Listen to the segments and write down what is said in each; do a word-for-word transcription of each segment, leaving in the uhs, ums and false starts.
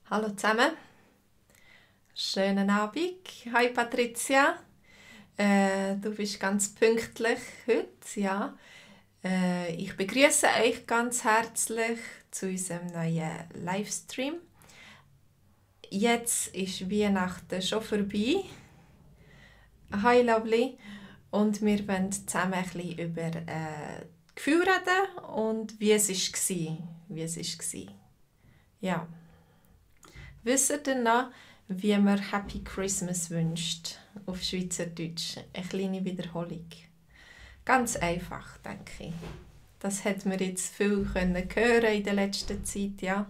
Hallo zusammen, schönen Abend. Hi Patricia, äh, du bist ganz pünktlich heute, ja. Äh, ich begrüße euch ganz herzlich zu unserem neuen Livestream. Jetzt ist Weihnachten schon vorbei. Hi Lovely. Und wir wollen zusammen ein bisschen über äh, Gefühle reden und wie es war. Wie es war. Ja. Wisst ihr noch, wie man Happy Christmas wünscht auf Schweizerdeutsch? Eine kleine Wiederholung. Ganz einfach, denke ich. Das hat man jetzt viel können hören in der letzten Zeit, ja.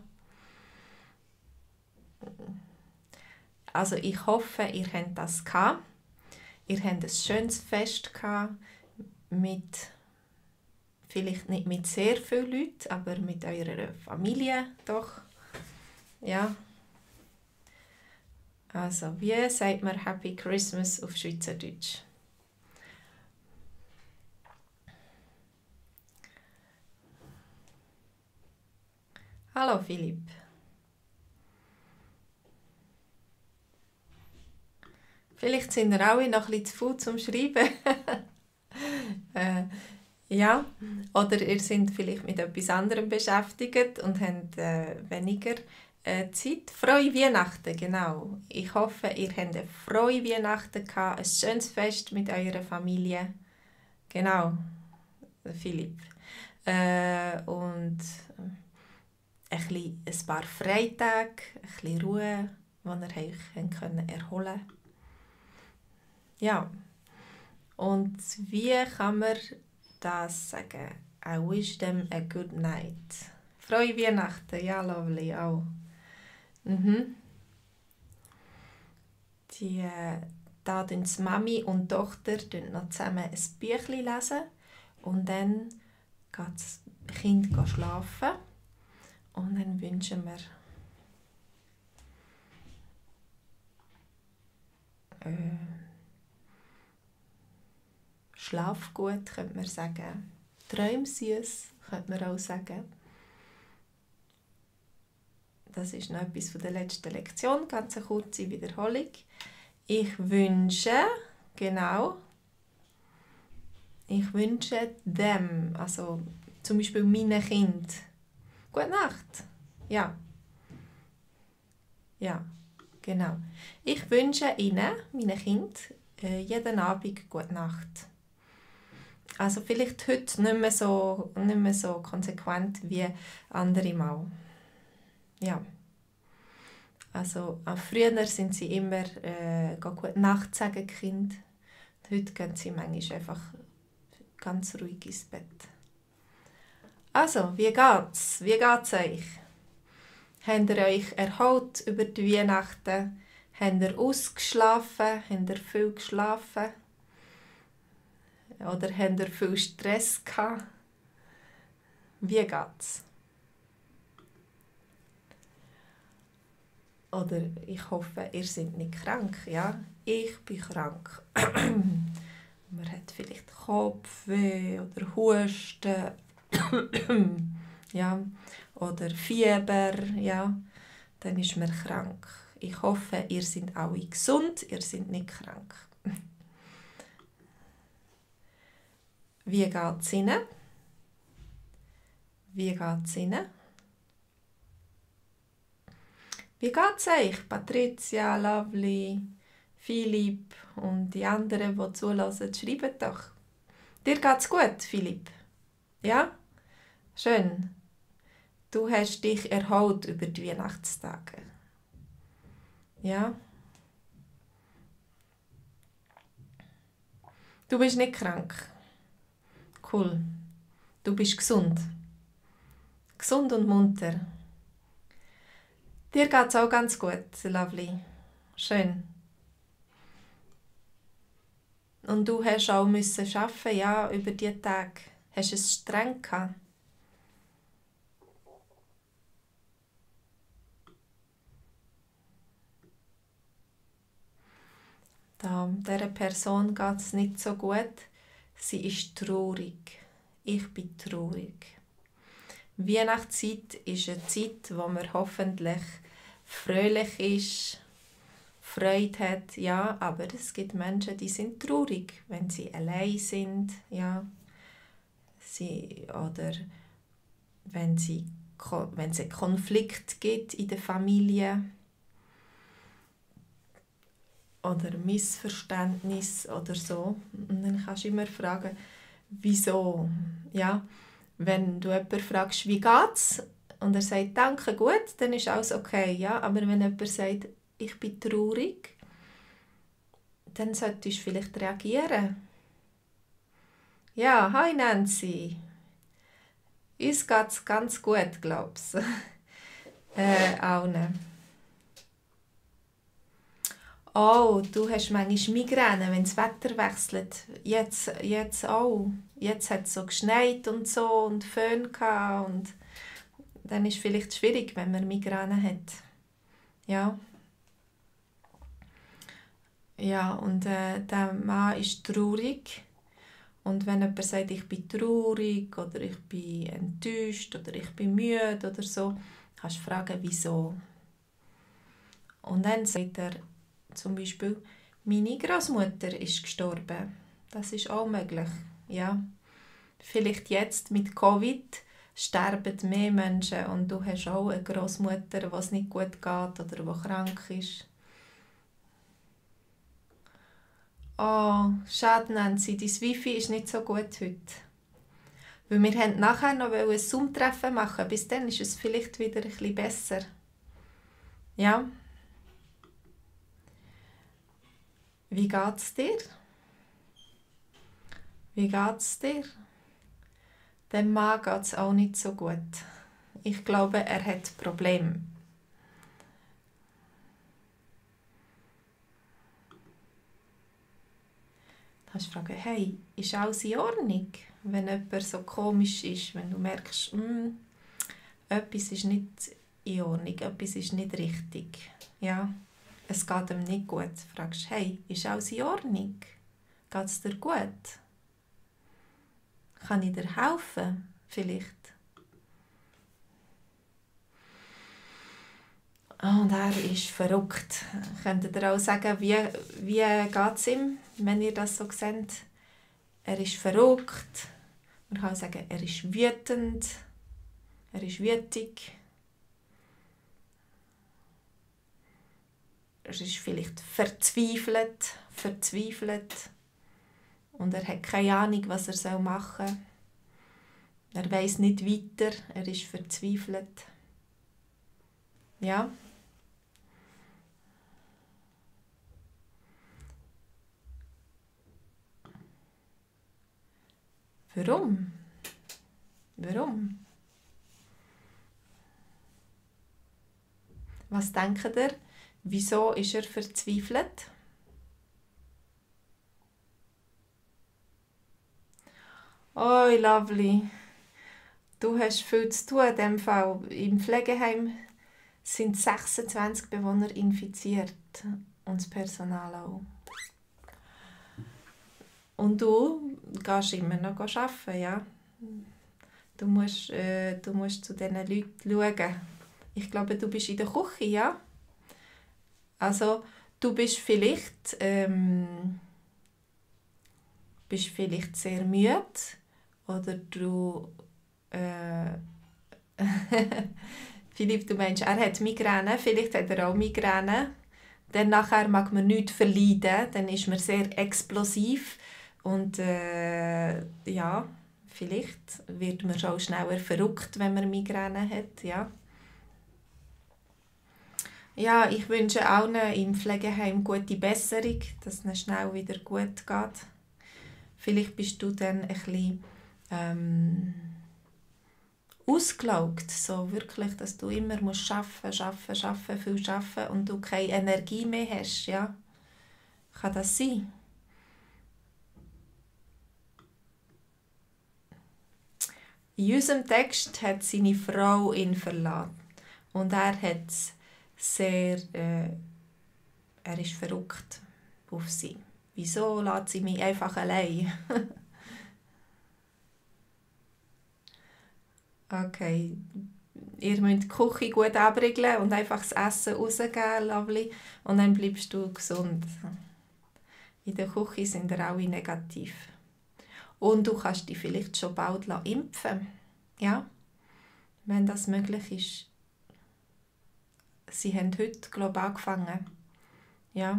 Also ich hoffe, ihr habt das gehabt. Ihr habt ein schönes Fest gehabt, mit, vielleicht nicht mit sehr vielen Leuten, aber mit eurer Familie doch. Ja. Also, wie sagt man Happy Christmas auf Schweizerdeutsch? Hallo Philipp. Vielleicht sind ihr alle noch ein bisschen zu faul zum Schreiben. äh, ja, oder ihr seid vielleicht mit etwas anderem beschäftigt und habt äh, weniger äh, Zeit. Frohe Weihnachten, genau. Ich hoffe, ihr habt eine frohe Weihnachten gehabt, ein schönes Fest mit eurer Familie. Genau, Philipp. Äh, und ein, bisschen, ein paar Freitage, ein bisschen Ruhe, die ihr euch können erholen könnt. Ja, und wie kann man das sagen? I wish them a good night. Frohe Weihnachten, ja, Lovely, auch. Mhm. Die, äh, da lesen die Mami und die Tochter noch zusammen ein Büchlein lesen und dann geht das Kind schlafen und dann wünschen wir äh, Schlaf gut, könnte man sagen. Träum süß, könnte man auch sagen. Das ist noch etwas von der letzten Lektion, ganz eine kurze Wiederholung. Ich wünsche, genau, ich wünsche dem, also zum Beispiel meinen Kind, gute Nacht. Ja, ja, genau. Ich wünsche ihnen, meinen Kind, jeden Abend gute Nacht. Also vielleicht heute nicht mehr so, nicht mehr so konsequent wie andere Mal. Ja. Also früher sind sie immer äh, gute Nacht sagen, Kind. Heute gehen sie manchmal einfach ganz ruhig ins Bett. Also, wie geht's? Wie geht's euch? Habt ihr euch erholt über die Weihnachten? Habt ihr ausgeschlafen? Habt ihr viel geschlafen? Oder habt ihr viel Stress gehabt? Wie geht's? Oder ich hoffe, ihr seid nicht krank. Ja, ich bin krank. Man hat vielleicht Kopfweh oder Husten. Ja, oder Fieber. Ja, dann ist man krank. Ich hoffe, ihr seid alle gesund, ihr seid nicht krank. Wie geht es Ihnen? Wie geht es Ihnen? Wie geht es euch? Patricia, Lovely, Philipp und die anderen, die zulassen, schreibt doch. Dir geht's gut, Philipp? Ja? Schön. Du hast dich erholt über die Weihnachtstage. Ja? Du bist nicht krank. Cool. Du bist gesund. Gesund und munter. Dir geht es auch ganz gut, Lovely. Schön. Und du hast auch müssen arbeiten, ja, über diese Tage. Hast du es streng gehabt? Da, dieser Person geht es nicht so gut. Sie ist traurig. Ich bin traurig. Weihnachtszeit ist eine Zeit, wo wir hoffentlich fröhlich ist, Freude hat, ja, aber es gibt Menschen, die sind traurig, wenn sie allein sind, ja, sie, oder wenn, sie, wenn es einen Konflikt gibt in der Familie oder Missverständnis oder so. Und dann kannst du immer fragen, wieso, ja, wenn du jemanden fragst, wie geht's, und er sagt, danke, gut, dann ist alles okay, ja, aber wenn jemand sagt, ich bin traurig, dann solltest du vielleicht reagieren. Ja, hi Nancy. Uns geht es ganz gut, glaubst du? äh, allen. Oh, du hast manchmal Migräne, wenn das Wetter wechselt. Jetzt, jetzt auch. Jetzt hat es so geschneit und so und Föhn gehabt und dann ist es vielleicht schwierig, wenn man Migräne hat. Ja. Ja, und äh, der Mann ist traurig. Und wenn jemand sagt, ich bin traurig oder ich bin enttäuscht oder ich bin müde oder so, kannst du fragen, wieso. Und dann sagt er zum Beispiel, meine Großmutter ist gestorben. Das ist auch möglich. Ja. Vielleicht jetzt mit Covid sterben mehr Menschen und du hast auch eine Großmutter, der es nicht gut geht oder die krank ist. Oh, schade, Nancy, dein Wifi ist nicht so gut heute. Weil wir wollten nachher noch ein Zoom-Treffen machen. Bis dann ist es vielleicht wieder ein bisschen besser. Ja. Wie geht's dir? Wie geht's dir? Dem Mann geht's auch nicht so gut. Ich glaube, er hat Probleme. Du kannst fragen, hey, ist alles in Ordnung? Wenn jemand so komisch ist, wenn du merkst, mm, etwas ist nicht in Ordnung, etwas ist nicht richtig. Ja, es geht ihm nicht gut. Du fragst, hey, ist alles in Ordnung? Geht es dir gut? Kann ich dir helfen? Vielleicht. Oh, und er ist verrückt. Könntet ihr auch sagen, wie, wie geht es ihm, wenn ihr das so seht? Er ist verrückt. Man kann auch sagen, er ist wütend. Er ist wütig. Er ist vielleicht verzweifelt. Verzweifelt. Und er hat keine Ahnung, was er machen soll. Er weiss nicht weiter. Er ist verzweifelt. Ja. Warum? Warum? Was denkt ihr? Wieso ist er verzweifelt? Oh, lovely. Du hast viel zu tun in diesem Fall. Im Pflegeheim sind sechsundzwanzig Bewohner infiziert und das Personal auch. Und du gehst immer noch arbeiten, ja? Du musst, äh, du musst zu diesen Leuten schauen. Ich glaube, du bist in der Küche, ja? Also, du bist vielleicht, ähm, bist vielleicht sehr müde oder du... Äh, Philipp, du meinst, er hat Migräne, vielleicht hat er auch Migräne. Dann nachher mag man nichts verleiden, dann ist man sehr explosiv und äh, ja, vielleicht wird man auch schneller verrückt, wenn man Migräne hat, ja. Ja, ich wünsche allen im Pflegeheim gute Besserung, dass es schnell wieder gut geht. Vielleicht bist du dann ein bisschen ähm, ausgelaugt, so wirklich, dass du immer musst arbeiten, arbeiten, arbeiten, viel arbeiten und du keine Energie mehr hast, ja. Kann das sein? In unserem Text hat seine Frau ihn verlassen und er hat sehr, äh, er ist verrückt auf sie. Wieso lässt sie mich einfach allein? Okay, ihr müsst die Küche gut abriegeln und einfach das Essen rausgeben, lovely. Und dann bleibst du gesund. In der Küche sind wir alle negativ. Und du kannst dich vielleicht schon bald impfen. Ja, wenn das möglich ist. Sie haben heute, glaube ich, angefangen. Ja.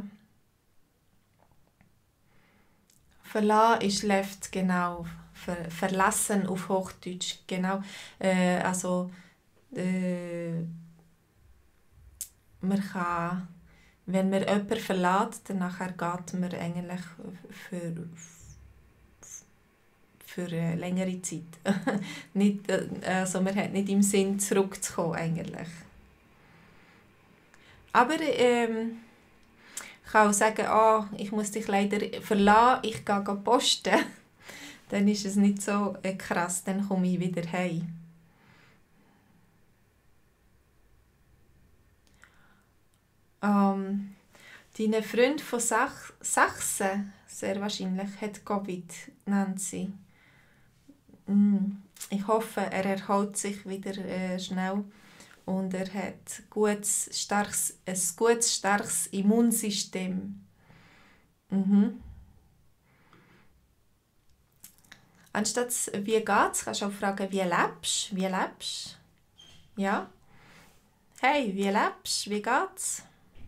Verlassen ist left, genau. Ver verlassen auf Hochdeutsch, genau. Äh, also, äh, man kann, wenn man jemanden verlässt, dann nachher geht man eigentlich für, für eine längere Zeit. nicht, also man hat nicht im Sinn, zurückzukommen eigentlich. Aber ähm, ich kann auch sagen, oh, ich muss dich leider verlassen, ich gehe posten. Dann ist es nicht so äh, krass, dann komme ich wieder heim. Ähm, dein Freund von Sach Sachsen, sehr wahrscheinlich, hat Covid, Nancy. Mm, ich hoffe, er erholt sich wieder äh, schnell und er hat gutes, starkes, ein gutes, starkes Immunsystem. Mhm. Anstatt «Wie geht's?» kannst du auch fragen «Wie lebst?» «Wie lebst?» Ja. «Hey, wie lebst du? Wie geht's?»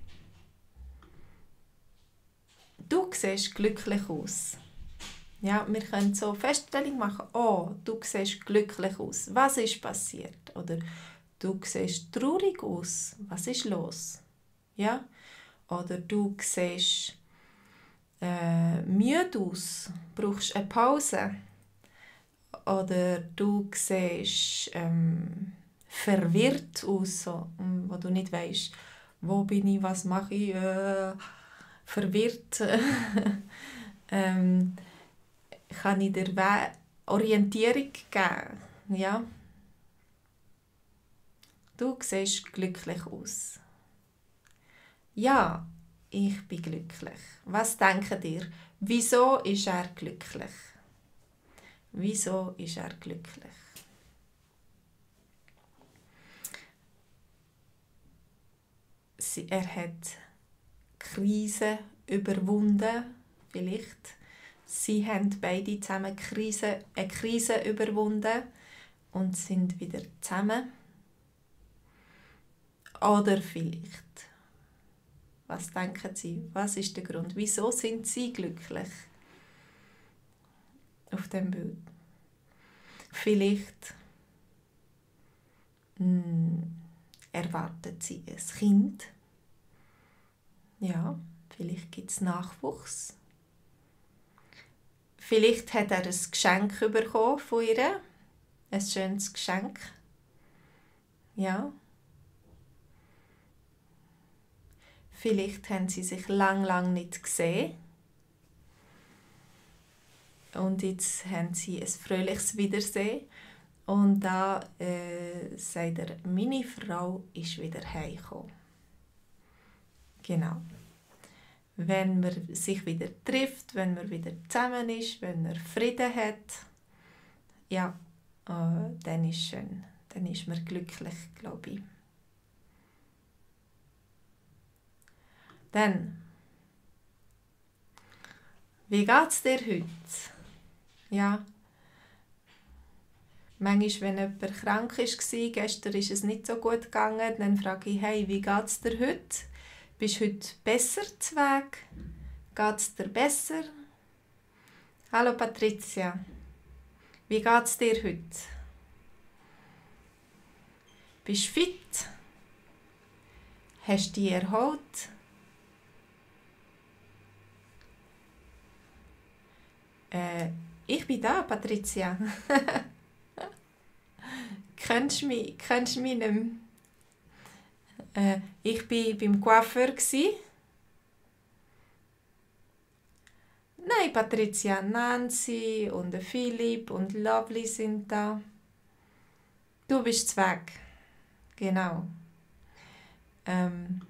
«Du siehst glücklich aus.» Ja, wir können so Feststellung machen. «Oh, du siehst glücklich aus. Was ist passiert?» Oder «Du siehst traurig aus. Was ist los?» Ja. Oder «Du siehst äh, müde aus. Brauchst eine Pause?» Oder du siehst ähm, verwirrt aus, so, wo du nicht weißt, wo bin ich, was mache ich, äh, verwirrt. ähm, kann ich dir We Orientierung geben? Ja? Du siehst glücklich aus. Ja, ich bin glücklich. Was denkt ihr? Wieso ist er glücklich? Wieso ist er glücklich? Sie, er hat Krise überwunden, vielleicht. Sie haben beide zusammen Krise, eine Krise überwunden und sind wieder zusammen. Oder vielleicht. Was denken Sie? Was ist der Grund? Wieso sind Sie glücklich? Auf dem Bild. Vielleicht mh, erwartet sie ein Kind. Ja, vielleicht gibt es Nachwuchs. Vielleicht hat er ein Geschenk bekommen von ihr. Ein schönes Geschenk. Ja. Vielleicht haben sie sich lang, lang nicht gesehen. Und jetzt haben sie ein fröhliches Wiedersehen. Und da äh, sagt er, meine Frau ist wieder heimgekommen. Genau. Wenn man sich wieder trifft, wenn man wieder zusammen ist, wenn man Frieden hat, ja, äh, dann ist schön. Dann ist man glücklich, glaube ich. Dann, wie geht es dir heute? Ja. Manchmal, wenn jemand krank war, gestern ist es nicht so gut gegangen, dann frage ich, hey, wie geht es dir heute? Bist du heute besser zu Weg? Geht es dir besser? Hallo Patricia, wie geht es dir heute? Bist du fit? Hast du dich erholt? Äh, ich bin da, Patricia. Kennst du mich, kennst du mich nicht mehr? Äh, ich war beim Coiffeur. Nein, Patricia, Nancy und Philipp und Lovely sind da. Du bist weg. Genau. Ähm,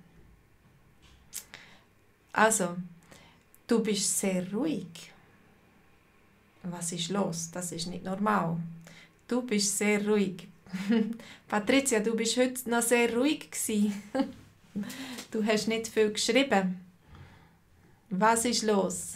also, du bist sehr ruhig. Was ist los? Das ist nicht normal. Du bist sehr ruhig. Patricia, du bist heute noch sehr ruhig gsi. Du hast nicht viel geschrieben. Was ist los?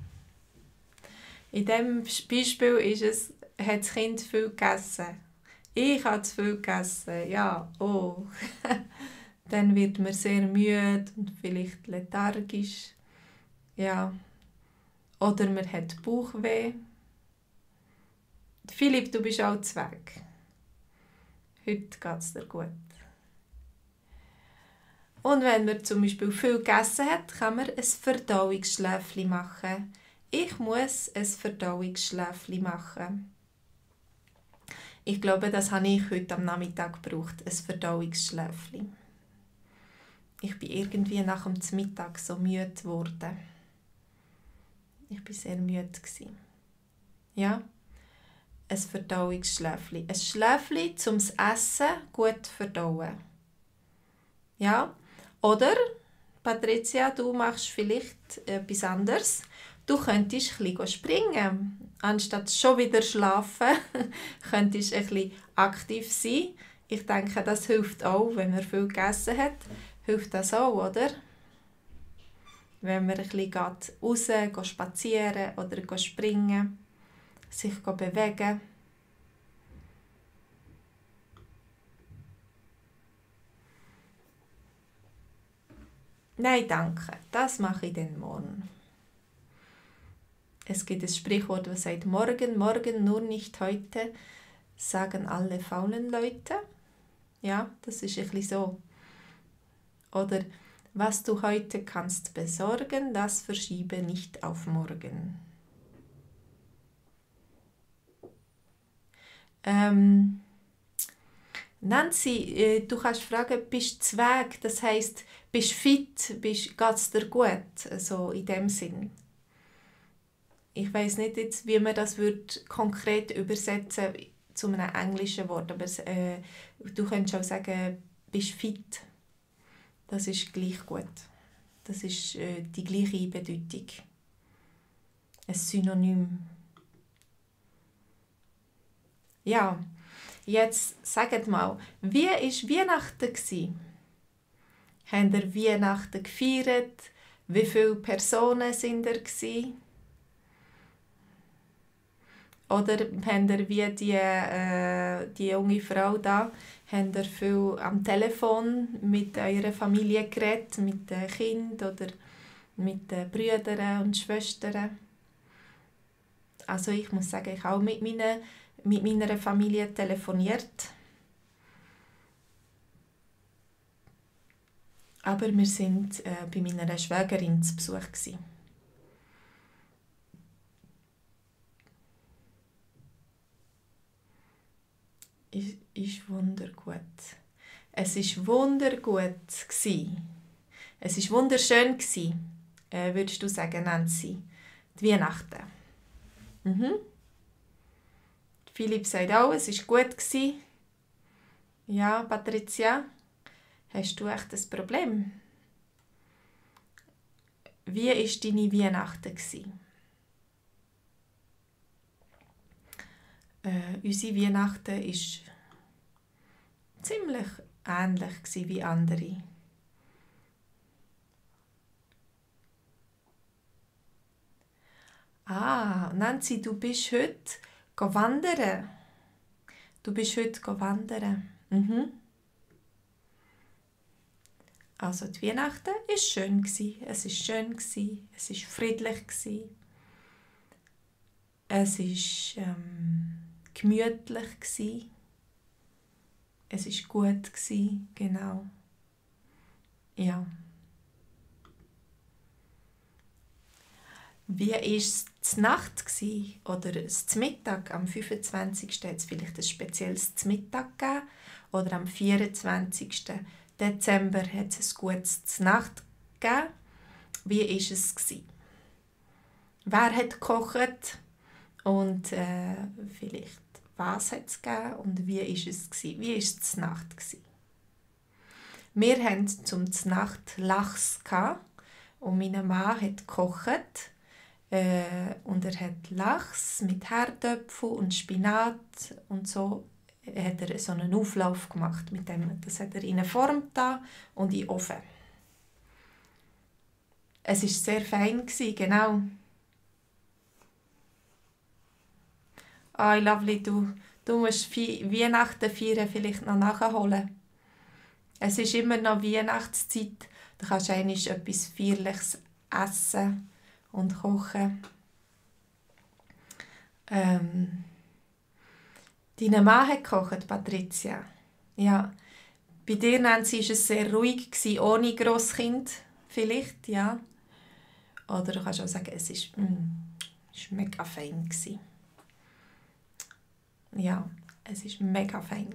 In diesem Beispiel ist es, hat das Kind viel gegessen. Ich habe zu viel gegessen. Ja, oh. Dann wird man sehr müde und vielleicht lethargisch. Ja. Oder man hat Bauchweh. Philipp, du bist auch weg. Heute geht es dir gut. Und wenn man zum Beispiel viel gegessen hat, kann man ein Verdauungsschläfchen machen. Ich muss ein Verdauungsschläfchen machen. Ich glaube, das habe ich heute am Nachmittag gebraucht, ein Verdauungsschläfchen. Ich bin irgendwie nach dem Mittag so müde geworden. Ich war sehr müde. Ja, ein Verdauungsschläfchen. Ein Schläfchen, um das Essen gut zu verdauen. Ja, oder, Patricia, du machst vielleicht etwas anderes. Du könntest ein bisschen springen. Anstatt schon wieder schlafen, könntest du ein bisschen aktiv sein. Ich denke, das hilft auch, wenn man viel gegessen hat. Hilft das auch, oder? Wenn man ein bisschen raus geht, spazieren oder springen, sich bewegen. Nein, danke. Das mache ich dann morgen. Es gibt ein Sprichwort, das sagt, morgen, morgen, nur nicht heute, sagen alle faulen Leute. Ja, das ist ein bisschen so. Oder, was du heute kannst besorgen, das verschiebe nicht auf morgen. Ähm, Nancy, äh, du kannst fragen, bist du zweig? Das heisst, bist du fit? Bist, geht's dir gut? So in dem Sinn. Ich weiss nicht, jetzt, wie man das würd konkret übersetzen zu einem englischen Wort, aber äh, du könntest auch sagen, bist du fit? Das ist gleich gut. Das ist äh, die gleiche Bedeutung. Ein Synonym. Ja, jetzt sagt mal, wie war Weihnachten? Habt ihr Weihnachten gefeiert? Wie viele Personen waren ihr? Oder habt ihr wie die, äh, die junge Frau da, habt ihr viel am Telefon mit eurer Familie geredet, mit den Kindern oder mit den Brüdern und Schwestern? Also ich muss sagen, ich habe auch mit meiner, mit meiner Familie telefoniert. Aber wir waren äh, bei meiner Schwägerin zu Besuch gewesen. Ist, ist wundergut. Es war wundergut. Es war wunderschön, äh, würdest du sagen, Nancy, die Weihnachten. Mhm. Philipp sagt auch, es war gut. Ja, Patricia, hast du echt ein Problem? Wie war deine Weihnachten? Äh, unsere Weihnachten war ziemlich ähnlich wie andere. Ah, Nancy, du bist heute wandern. Du bist heute wandern. Mhm. Also die Weihnachten war schön. Es war schön, es war friedlich. Es war ähm, gemütlich. Es war gut, genau. Ja. Wie war es zur Nacht oder das Mittag? Am fünfundzwanzigsten hat es vielleicht ein spezielles Mittag gegeben. Oder am vierundzwanzigsten Dezember hat es ein gutes Nacht gegeben. Wie war es? Wer hat gekocht? Und äh, vielleicht, was hat es gegeben? Und wie war es? Wie war es zur Nacht? Wir hatten zum Nacht Lachs und mein Mann hat gekocht. Äh, und er hat Lachs mit Herdöpfel und Spinat und so hat er so einen Auflauf gemacht mit dem. Das hat er in eine Form da und in den Ofen. Es war sehr fein, genau. Ah, oh, lovely, du, du musst Weihnachten feiern, vielleicht noch nachholen. Es ist immer noch Weihnachtszeit. Du kannst einmal etwas Feierliches essen und kochen. Ähm, deine Mann hat gekocht, Patricia. Ja. Bei dir, Nancy, war es sehr ruhig, ohne Grosskind, vielleicht, ja. Oder du kannst auch sagen, es war mm, mega fein. Ja, es war mega fein.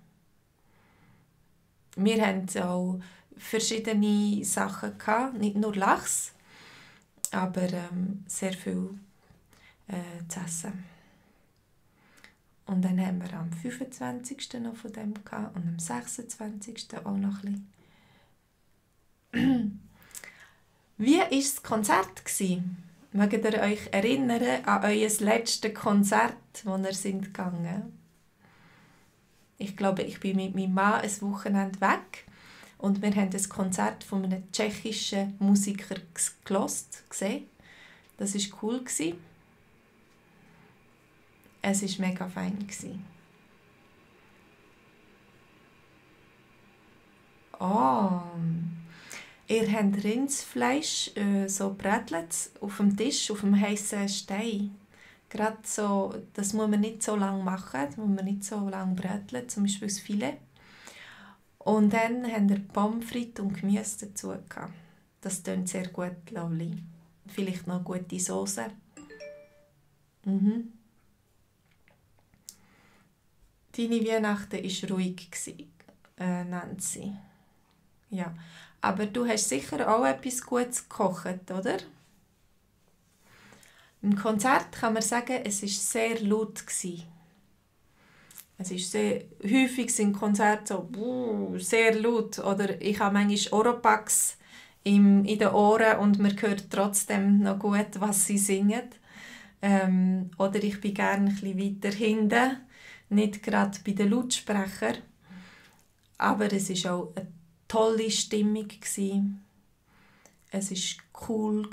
Wir hatten auch verschiedene Sachen gehabt, nicht nur Lachs, aber ähm, sehr viel äh, zu essen. Und dann haben wir am fünfundzwanzigsten noch von dem gehabt und am sechsundzwanzigsten auch noch ein bisschen. Wie war das Konzert? Mögt ihr euch erinnern an euer letztes Konzert, wo ihr sind gegangen? Ich glaube, ich bin mit meinem Mann ein Wochenende weg und wir haben ein Konzert von einem tschechischen Musiker gesehen. Das war cool. Es war mega fein. Oh, ihr habt Rindsfleisch, äh, so Brätlets auf dem Tisch, auf dem heißen Stein. Gerade so, das muss man nicht so lange machen, das muss man nicht so lange bräteln, zum Beispiel das Filet. Und dann haben wir Pommes frites und Gemüse dazu gehabt. Das klingt sehr gut, lovely. Vielleicht noch gute Soße. Mhm. Deine Weihnachten war ruhig, äh, Nancy. Ja. Aber du hast sicher auch etwas Gutes gekocht, oder? Im Konzert kann man sagen, es war sehr laut. Es ist sehr häufig sind Konzerte so buh, sehr laut. Oder ich habe manchmal Oropax in den Ohren und man hört trotzdem noch gut, was sie singen. Ähm, oder ich bin gerne ein bisschen weiter hinten, nicht gerade bei den Lautsprechern. Aber es war auch eine tolle Stimmung. Es war cool.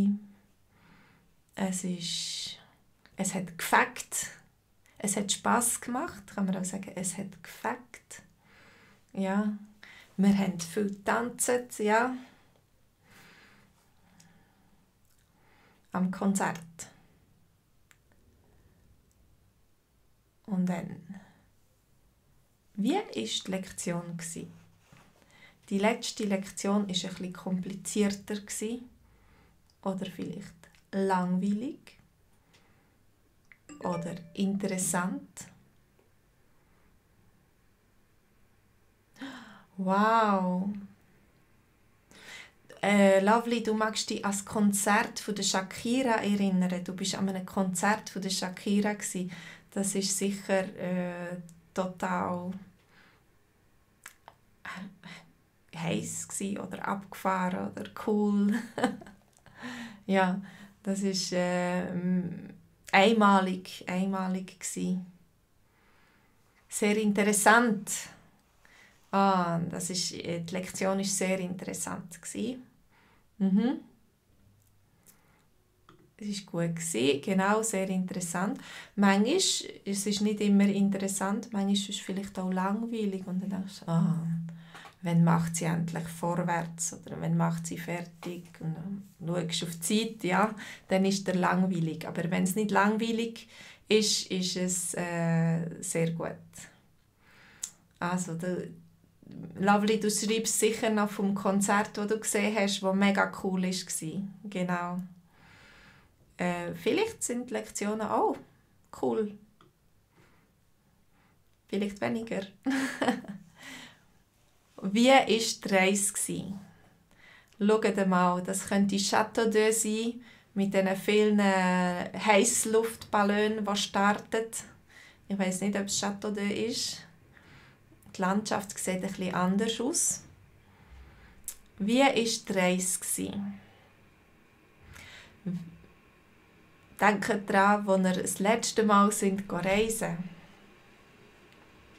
Es, ist, es hat gefällt. Es hat Spass gemacht, kann man auch sagen. Es hat gefällt. Ja. Wir haben viel getanzt, ja. Am Konzert. Und dann, wie war die Lektion? Die letzte Lektion war ein bisschen komplizierter oder vielleicht langweilig oder interessant. Wow! Äh, Lovely, du magst dich an das Konzert von der Shakira erinnern. Du bist an einem Konzert von der Shakira gsi. Das ist sicher äh, total heiß gsi oder abgefahren oder cool. Ja, das ist äh, einmalig, einmalig gsi. Sehr interessant. Ah, das ist, die Lektion ist sehr interessant gsi. Mhm. Es war gut, genau, sehr interessant. Manchmal, es ist nicht immer interessant, manchmal ist es vielleicht auch langweilig und dann denkst du, ah, wann macht sie endlich vorwärts oder wann macht sie fertig und dann schaust du auf die Zeit, ja, dann ist es langweilig. Aber wenn es nicht langweilig ist, ist es äh, sehr gut. Also, der, Lovely, du schreibst sicher noch vom Konzert, das du gesehen hast, das mega cool war. Genau. Äh, vielleicht sind die Lektionen auch cool. Vielleicht weniger. Wie war die Reise? Schaut mal, das könnte Château d'Eu sein, mit diesen vielen Heissluftballonen, die starten. Ich weiss nicht, ob es Château d'Eu ist. Die Landschaft sieht ein bisschen anders aus. Wie war die Reise? Denkt daran, als wir das letzte Mal sind reisen.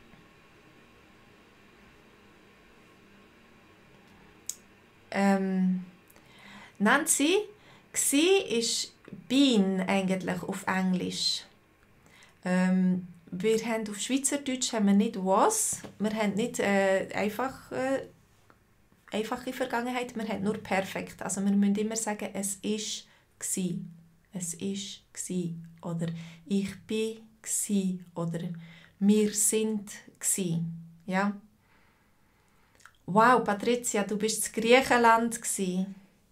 Ähm, Nancy, gsi ist Bean eigentlich auf Englisch. Ähm, wir haben auf Schweizerdeutsch haben wir nicht was, wir haben nicht äh, einfach, äh, einfache Vergangenheit, wir haben nur perfekt. Also wir müssen immer sagen, es ist gsi, es ist gsi oder ich bin gsi oder wir sind gsi. Ja? Wow, Patricia, du bist in Griechenland gsi.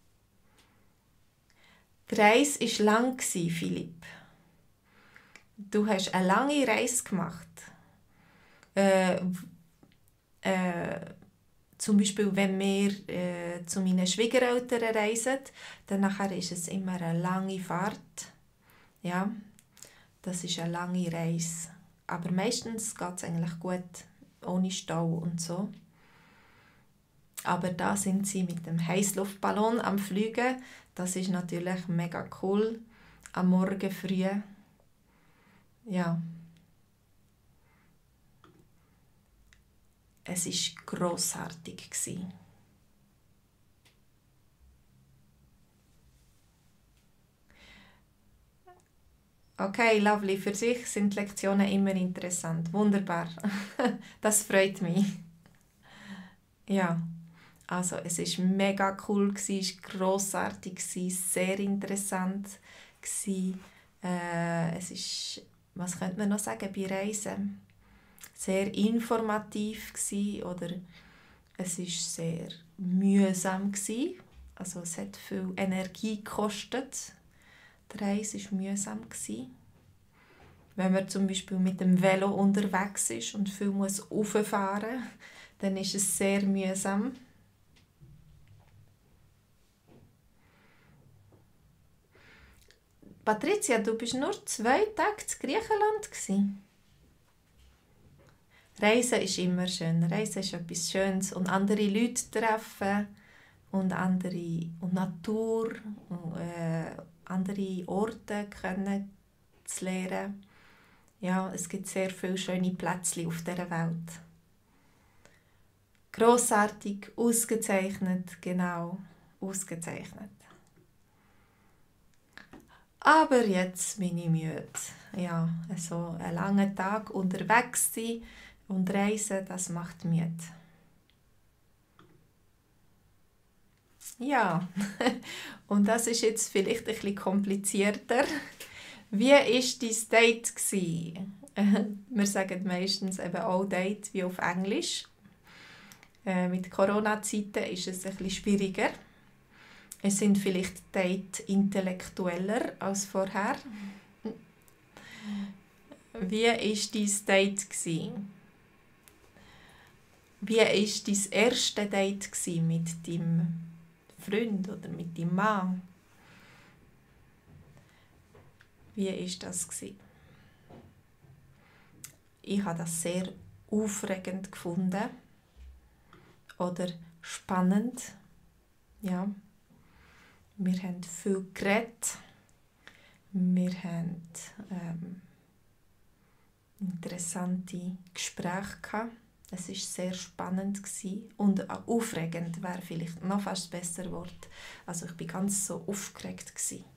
Die Reise war lang, Philipp. Du hast eine lange Reise gemacht. Äh, äh, zum Beispiel, wenn wir äh, zu meinen Schwiegereltern reisen, dann nachher ist es immer eine lange Fahrt. Ja, das ist eine lange Reise. Aber meistens geht es eigentlich gut, ohne Stau und so. Aber da sind sie mit dem Heißluftballon am Fliegen. Das ist natürlich mega cool. Am Morgen früh. Ja. Es war grossartig. Okay, lovely. Für sich sind die Lektionen immer interessant. Wunderbar. Das freut mich. Ja. Also es war mega cool, es war grossartig, sehr interessant. Äh, es ist, was könnte man noch sagen bei Reisen? Sehr informativ oder es war sehr mühsam. Also es hat viel Energie gekostet. Die Reise war mühsam. Wenn man zum Beispiel mit dem Velo unterwegs ist und viel muss rauffahren muss, dann ist es sehr mühsam. Patricia, du bist nur zwei Tage in Griechenland gewesen. Reisen ist immer schön. Reisen ist etwas Schönes. Und andere Leute treffen und andere und Natur und äh, andere Orte kennenzulernen. Ja, es gibt sehr viele schöne Plätze auf dieser Welt. Grossartig, ausgezeichnet, genau, ausgezeichnet. Aber jetzt bin ich müde. Ja, so einen langen Tag unterwegs sein und reisen, das macht müde. Ja, und das ist jetzt vielleicht ein bisschen komplizierter. Wie war dein Date? Wir sagen meistens eben auch Date wie auf Englisch. Äh, mit Corona-Zeiten ist es ein bisschen schwieriger. Es sind vielleicht Dates intellektueller als vorher. Wie war dein Date? Wie war dein erstes Date mit deinem Freund oder mit deinem Mann? Wie war das? Ich habe das sehr aufregend gefunden oder spannend. Ja. Wir haben viel geredet. Wir haben ähm, interessante Gespräche gehabt. Es war sehr spannend und aufregend wäre vielleicht noch fast das bessere Wort. Also ich war ganz so aufgeregt.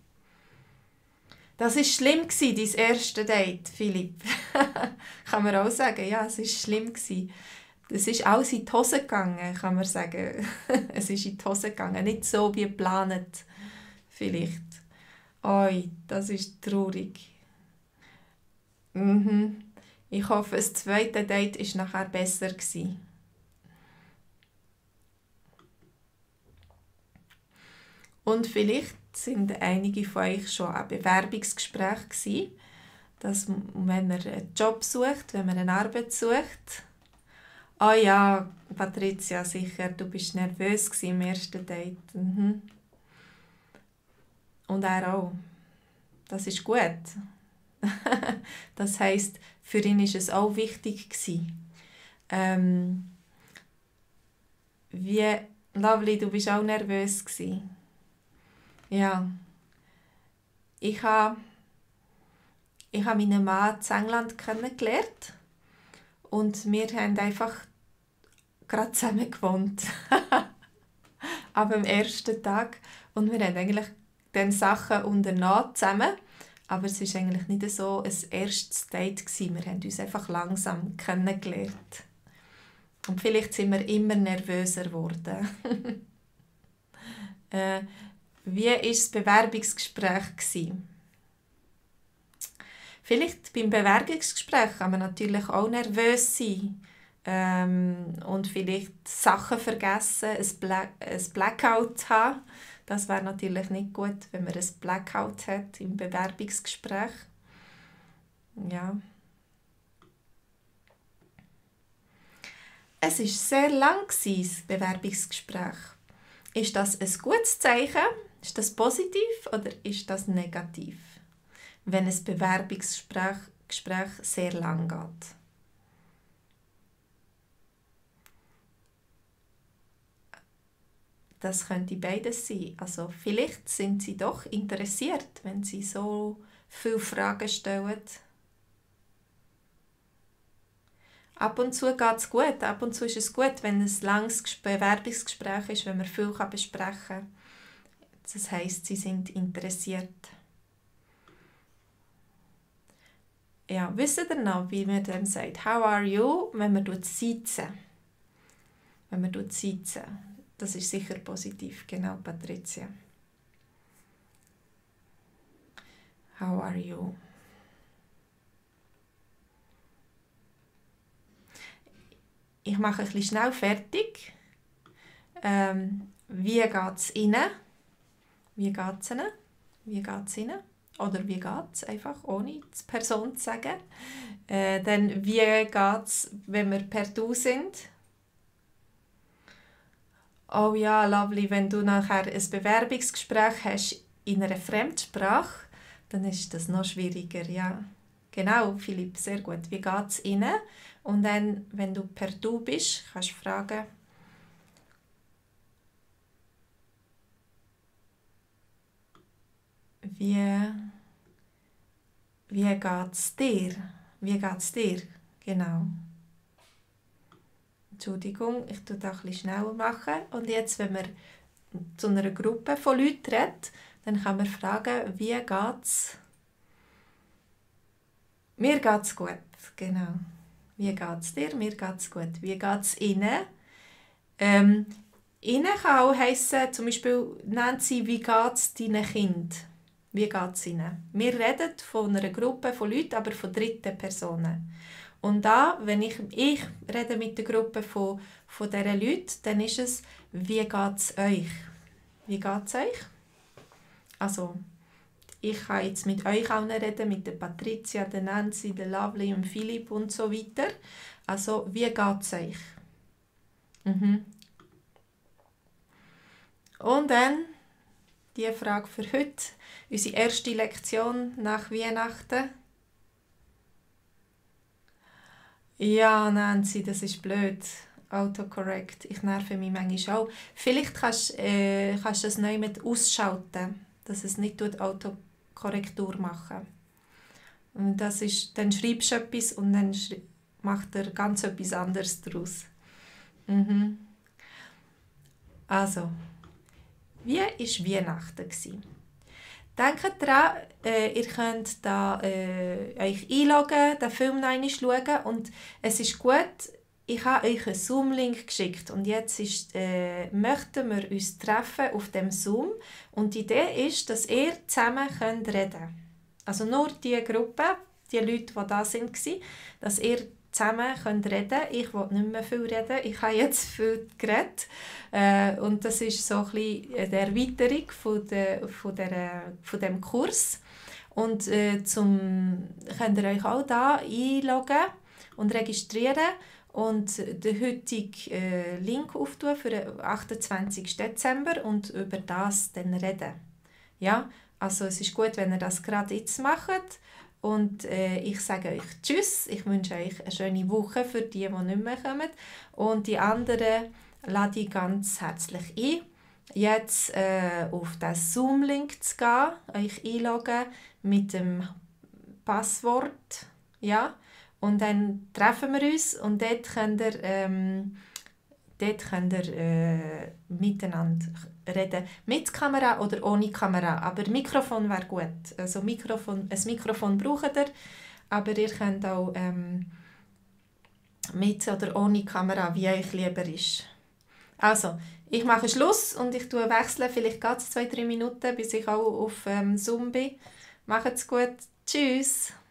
Das war schlimm, dein erstes Date, Philipp. Kann man auch sagen, ja, es war schlimm. Es ist alles in die Hose gegangen, kann man sagen. Es ist in die Hose gegangen, nicht so wie geplant, vielleicht. Oi, das ist traurig. Mhm. Ich hoffe, das zweite Date war nachher besser. Und vielleicht sind einige von euch schon an Bewerbungsgesprächen gewesen, dass wenn man einen Job sucht, wenn man eine Arbeit sucht. Ah oh ja, Patricia, sicher, du bist nervös im ersten Date. Mhm. Und er auch. Das ist gut. Das heisst, für ihn war es auch wichtig. Ähm, wie, Lovely, du bist auch nervös. Ja. Ich habe ich habe meinen Mann in England kennengelernt. Und wir haben einfach gerade zusammen gewohnt. ab dem ersten Tag. Und wir haben eigentlich dann Sachen unternommen zusammen. Aber es war eigentlich nicht so ein erstes Date gewesen. Wir haben uns einfach langsam kennengelernt. Und vielleicht sind wir immer nervöser geworden. äh, wie war das Bewerbungsgespräch gewesen? Vielleicht beim Bewerbungsgespräch kann man natürlich auch nervös sein. Ähm, und vielleicht Sachen vergessen, ein, Black ein Blackout haben. Das wäre natürlich nicht gut, wenn man ein Blackout hat im Bewerbungsgespräch. Ja. Es war sehr lang, das Bewerbungsgespräch. Ist das ein gutes Zeichen? Ist das positiv oder ist das negativ, wenn ein Bewerbungsgespräch Gespräch sehr lang geht? Das könnte beides sein. Also vielleicht sind sie doch interessiert, wenn sie so viele Fragen stellen. Ab und zu geht es gut. Ab und zu ist es gut, wenn es ein langes Bewerbungsgespräch ist, wenn man viel besprechen kann. Das heisst, sie sind interessiert. Ja, wisst ihr noch, wie man dem sagt? How are you? Wenn man siezen. Wenn man siezen. Das ist sicher positiv. Genau, Patricia. How are you? Ich mache ein bisschen schnell fertig. Ähm, wie geht es Ihnen? Wie geht es Ihnen? Wie geht es Ihnen? Oder wie geht es? Einfach, ohne die Person zu sagen. Äh, dann, wie geht es, wenn wir per Du sind? Oh ja, lovely, wenn du nachher ein Bewerbungsgespräch hast in einer Fremdsprache, dann ist das noch schwieriger, ja. Genau, Philipp, sehr gut. Wie geht es Ihnen? Und dann, wenn du per Du bist, kannst du fragen, wie, wie geht es dir? Wie geht es dir? Genau. Entschuldigung, ich tue das ein bisschen schneller machen. Und jetzt, wenn man zu einer Gruppe von Leuten redet, dann kann man fragen, wie geht es? Mir geht es gut, genau. Wie geht es dir? Mir geht es gut. Wie geht es Ihnen? Ähm, Ihnen kann auch heissen, zum Beispiel, Nancy, wie geht es deinen Kind? Wie geht es ihnen? Wir reden von einer Gruppe von Leuten, aber von dritten Personen. Und da, wenn ich, ich rede mit der Gruppe von, von diesen Leuten, dann ist es, wie geht es euch? Wie geht es euch? Also, ich kann jetzt mit euch auch reden, mit der Patricia, der Nancy, der Lovely und Philipp und so weiter. Also, wie geht es euch? Mhm. Und dann die Frage für heute, unsere erste Lektion nach Weihnachten. Ja, Nancy, das ist blöd. Autocorrect. Ich nerve mich manchmal auch. Vielleicht kannst, äh, kannst du das neu mit ausschalten, dass es nicht Autokorrektur machen. Und das ist, dann schreibst du etwas und dann macht er ganz etwas anderes daraus. Mhm. Also, wie war Weihnachten? Denkt daran, äh, ihr könnt da, äh, euch einloggen, den Film noch einmal schauen und es ist gut, ich habe euch einen Zoom-Link geschickt und jetzt ist, äh, möchten wir uns treffen auf dem Zoom und die Idee ist, dass ihr zusammen könnt reden. Also nur die Gruppe, die Leute, die da sind, dass ihr zusammen könnt reden. Ich will nicht mehr viel reden, ich habe jetzt viel geredet. Äh, und das ist so ein bisschen die Erweiterung von, der, von, der, von dem Kurs. Und äh, zum, könnt ihr euch auch da einloggen und registrieren und den heutigen äh, Link auftun für den achtundzwanzigsten Dezember und über das dann reden. Ja, also es ist gut, wenn ihr das gerade jetzt macht. Und äh, ich sage euch Tschüss, ich wünsche euch eine schöne Woche für die, die nicht mehr kommen. Und die anderen lade ich ganz herzlich ein, jetzt äh, auf den Zoom-Link zu gehen, euch einloggen mit dem Passwort. Ja? Und dann treffen wir uns und dort könnt ihr ähm, Dort könnt ihr äh, miteinander reden, mit Kamera oder ohne Kamera. Aber Mikrofon wäre gut. Also Mikrofon, ein Mikrofon braucht ihr, aber ihr könnt auch ähm, mit oder ohne Kamera, wie euch lieber ist. Also, ich mache Schluss und ich tue wechseln. Vielleicht geht es zwei, drei Minuten, bis ich auch auf ähm, Zoom bin. Macht's gut. Tschüss.